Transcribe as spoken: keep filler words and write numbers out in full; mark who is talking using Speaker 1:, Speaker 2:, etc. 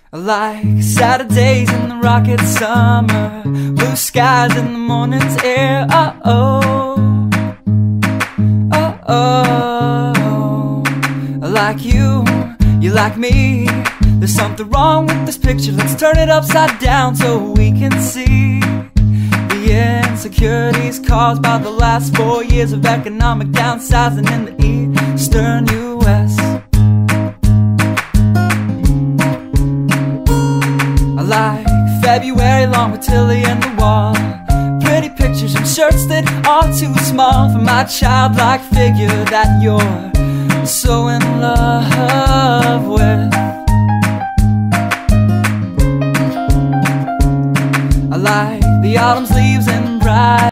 Speaker 1: I like Saturdays in the rocket summer, blue skies in the morning's air. Oh oh, oh oh. I like you, you like me. There's something wrong with this picture. Let's turn it upside down so we can see the insecurities caused by the last four years of economic downsizing in the eastern U S I like February long with Tilly and the wall, pretty pictures and shirts that are too small for my childlike figure that you're so in love with. I like the autumn's leaves and bright